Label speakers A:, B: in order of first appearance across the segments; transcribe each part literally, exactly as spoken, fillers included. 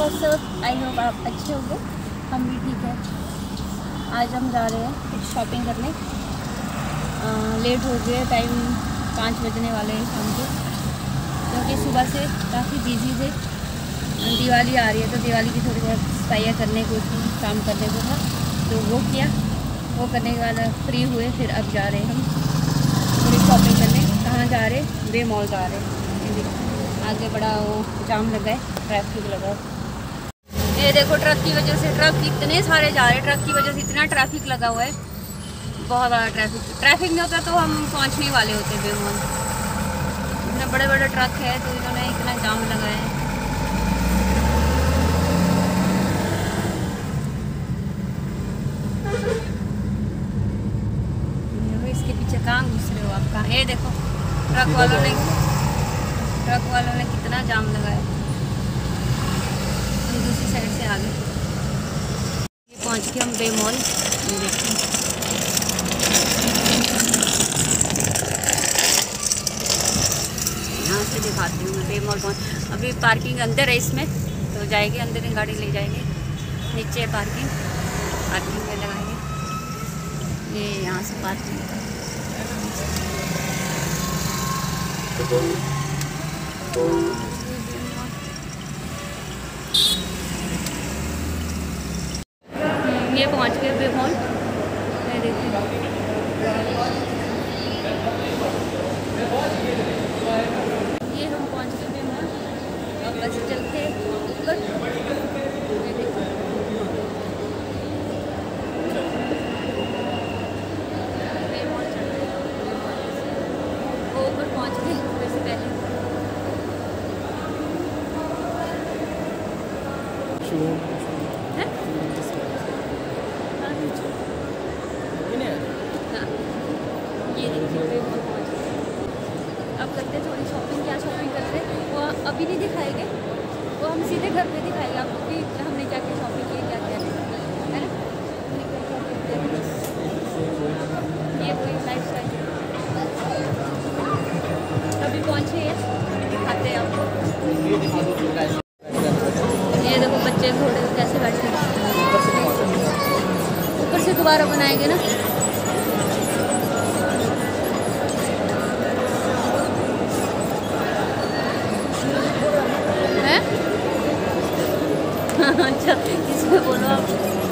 A: सब, I hope आप अच्छे होंगे, हम भी ठीक है। आज हम जा रहे हैं कुछ शॉपिंग करने। आ, लेट हो गए, टाइम पाँच बजने वाले हैं शाम के, क्योंकि सुबह से काफ़ी बिजी थे। दिवाली आ रही है तो दिवाली की थोड़ी बहुत सफाइयाँ करने को थी, काम करने को था, तो वो किया। वो करने के बाद फ्री हुए, फिर अब जा रहे हैं हम थोड़ी शॉपिंग करने। कहाँ जा रहे हैं? बे मॉल जा रहे हैं। आगे बड़ा वो जाम लगा है, ट्रैफिक लगा है। ये देखो, ट्रक की वजह से, ट्रक इतने सारे जा रहे हैं, ट्रक की वजह से इतना ट्रैफिक लगा हुआ है, बहुत बड़ा ट्रैफिक। ट्रैफिक नहीं होता तो हम पहुंचने वाले होते बे मॉल। इतने बड़े बड़े ट्रक है तो इन्होंने इतना जाम लगाया है। इसके पीछे कहाँ घुस रहे हो आप? कहाँ? ये देखो, ट्रक वालों ने ट्रक वालों ने कितना जाम लगाया। हम दूसरी साइड से आ गए। ये पहुँच के हम बे मॉल देखते हैं। यहाँ से दिखाती हूँ मैं बे मॉल पहुँच। अभी पार्किंग अंदर है इसमें, तो जाएंगे अंदर ही, गाड़ी ले जाएंगे। नीचे है पार्किंग, पार्किंग में लगाएंगे। ये यहाँ से पार्किंग ये पहुंच गए बे मॉल। ये देखिए, ये हम पहुंच गए बे मॉल। अब बस चलते ऊपर। ये देखिए, बे मॉल चल रहे हैं। वो ऊपर पहुंच गए वैसे पहले। अब करते थोड़ी शॉपिंग। क्या शॉपिंग करते वो अभी नहीं दिखाएंगे, वो हम सीधे घर पे दिखाएंगे आपको कि हमने क्या क्या शॉपिंग की, क्या क्या नहीं, है ना। ये कोई लाइफ स्टाइल अभी पहुँचे हैं, दिखाते हैं आपको। ये देखो बच्चे घोड़े कैसे बैठे हैं। ऊपर से दोबारा बनाएंगे ना। अच्छा, इसमें बोलो आप।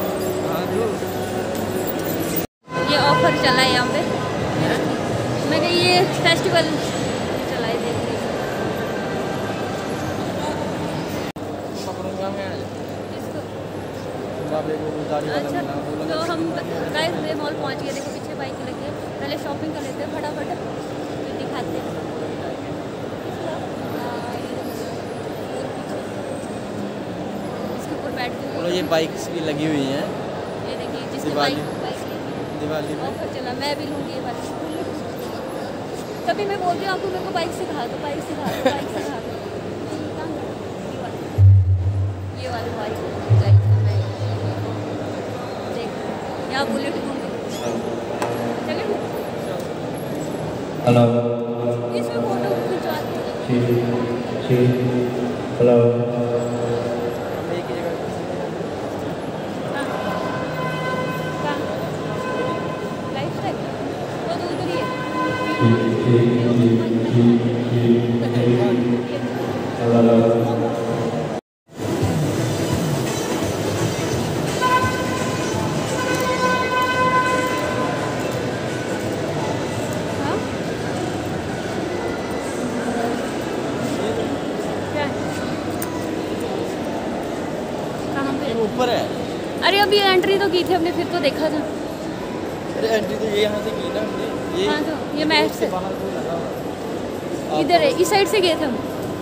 A: ये ऑफर चला है यहाँ पे, मैंने ये फेस्टिवल चला है, देख रही अच्छा, तो हम गाइस बे मॉल पहुँच गए। देखो पीछे बाइक लगी है, पहले शॉपिंग कर लेते हैं फटाफट, फिर दिखाते हैं।
B: और ये बाइक्स भी लगी हुई हैं।
A: ये देखिए, जिसने बाइक
B: दिवाली में
A: ऑफर चला, मैं भी लूँगी ये वाली। तभी मैं बोलती हूँ आपको, मेरे को बाइक सिखा दो, बाइक सिखा दो, बाइक सिखा दो। ये वाली बाइक देख, यहाँ बुलेट घूमती। चलें?
C: हेलो,
A: इसमें फोटो खिंचवाती
C: हेलो,
B: ऊपर है।
A: अरे अभी एंट्री तो की थी हमने, फिर तो देखा था।
B: अरे एंट्री तो ये यहाँ से की ना हमने। ये
A: हाँ, तो ये मैच से
B: बाहर को लगा।
A: इधर है, इस साइड से गए थे हम।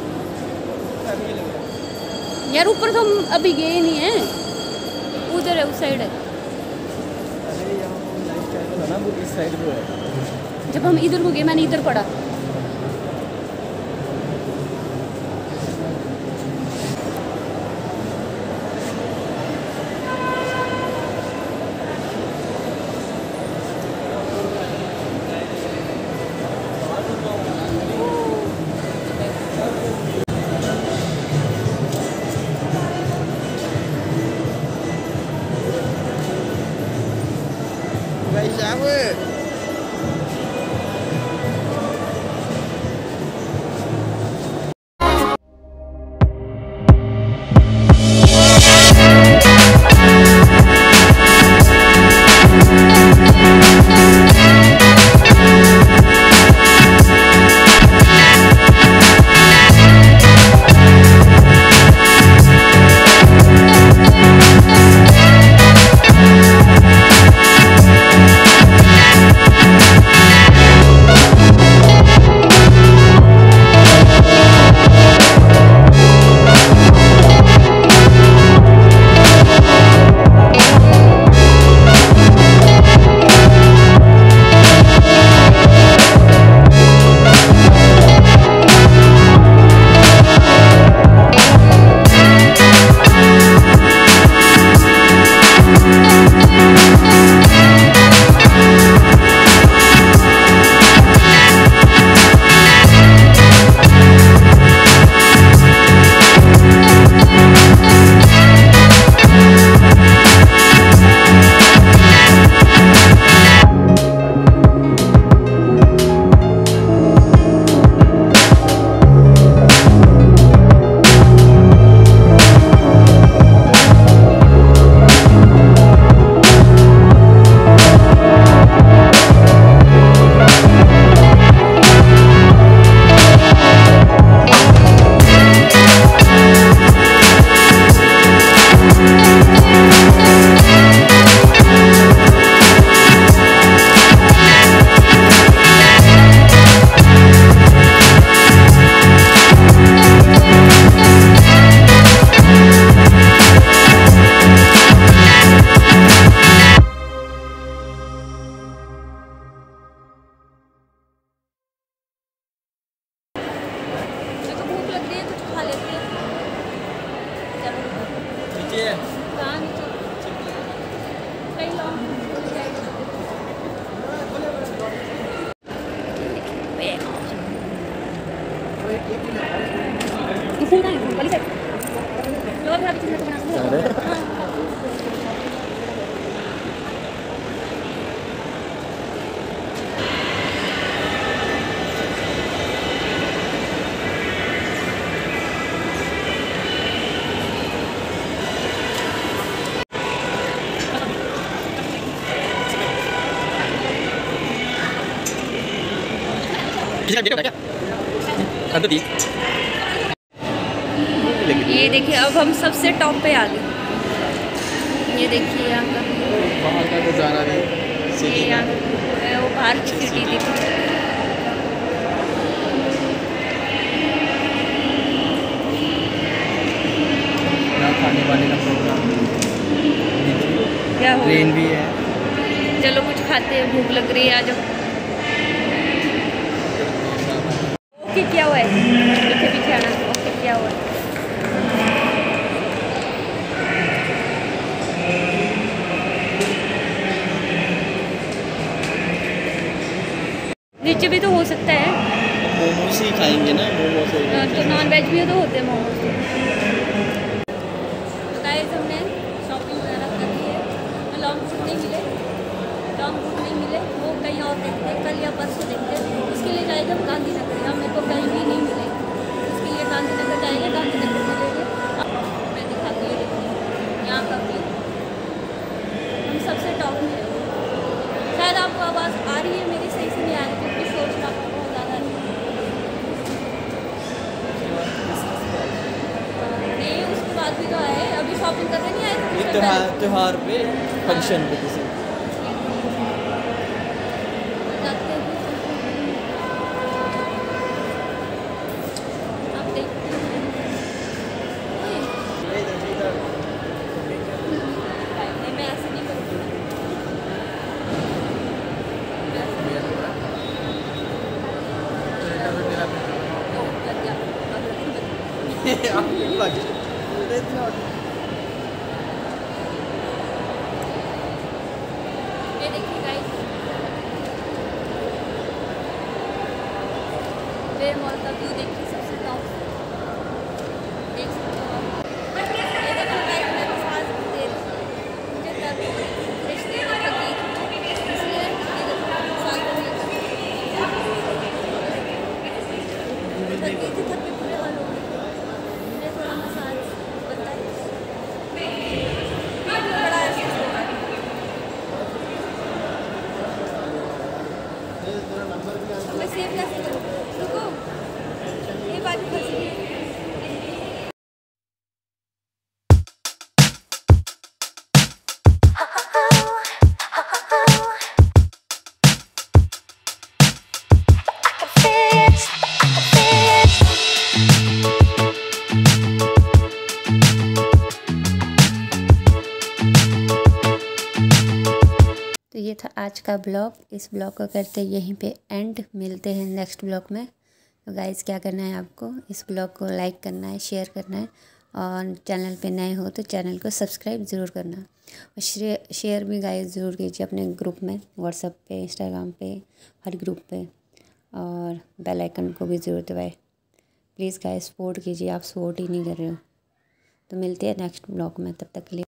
A: यार ऊपर तो हम अभी गए नहीं हैं, उधर है, उस साइड है।
B: अरे यहाँ लाइफ स्टाइल है ना, वो इस साइड को है।
A: जब हम इधर को गए, मैंने इधर पढ़ा। से लो भाभी तुमने तो बना
B: अरे
A: ये देखिए अब हम सबसे टॉप पे आ गए। ये देखिए यहाँ का
B: बाहर का नज़ारा भी
A: ये यहाँ का वो बाहर की सिटी दिख रही है।
B: यहाँ खाने वाने का प्रोग्राम
A: क्या हो
B: ट्रेन भी है।
A: चलो कुछ खाते हैं, भूख लग रही है, आ जाओ। ओके क्या हुआ है, पीछे पीछे आना। ओके क्या हुआ है, नीचे भी तो हो सकता है।
B: मोमोज ही खाएंगे ना, मोमोज
A: तो नॉन वेज भी तो होते हैं मोमोज। तो गाइस हमने शॉपिंग वगैरह कर ली है। लॉन्ग रूट नहीं मिले, लॉन्ग रूट नहीं मिले, वो कहीं और देखते हैं, कल या परसों देखते हैं। उसके लिए जाएंगे हम गांधीनगर। हम मेरे को कहीं भी नहीं मिले, उसके लिए गांधीनगर जाएंगे, गांधीनगर मिलेंगे। मैं दिखाती हूँ, देखिए यहाँ का भी हम सबसे टॉप में हैं। शायद आपको आवाज़ आ रही है मेरी, सही से नहीं आ रही क्योंकि शोर शराबा बहुत ज़्यादा है। नहीं उसके बाद भी तो आए, अभी शॉपिंग करने नहीं आए थे।
B: त्योहार त्योहार पे फंक्शन पे किसी
A: जाते हैं। आप देखते हैं नहीं, मैं ऐसे नहीं करूँगी। ये देखिए गाइस, वेयर मॉल का व्यू देखिए सबसे टॉप से, देख सकते हो आप। ये देखो गाइस, मैं बस आज देर मुझे दर्द हो रही थी, रिश्ते में थकी थी, इसलिए ये देखो साथ में थकी थी, थक के पूरे हाल हो गए। मुझे थोड़ा मसाज बताइए, बड़ा ऐसा हो रहा है। मैं सेव कैसे करूँ, रुको ये बात फंस गई है। तो ये था आज का ब्लॉग। इस ब्लॉग को करते यहीं पे एंड, मिलते हैं नेक्स्ट ब्लॉग में। तो गाइस क्या करना है आपको, इस ब्लॉग को लाइक करना है, शेयर करना है, और चैनल पे नए हो तो चैनल को सब्सक्राइब ज़रूर करना। और शेयर भी गाइस ज़रूर कीजिए अपने ग्रुप में, व्हाट्सएप पे, इंस्टाग्राम पे, हर ग्रुप पे, और बेल आइकन को भी ज़रूर दबाए। प्लीज़ गाइस सपोर्ट कीजिए, आप सपोर्ट ही नहीं कर रहे हो। तो मिलते हैं नेक्स्ट ब्लॉग में, तब तक के लिए।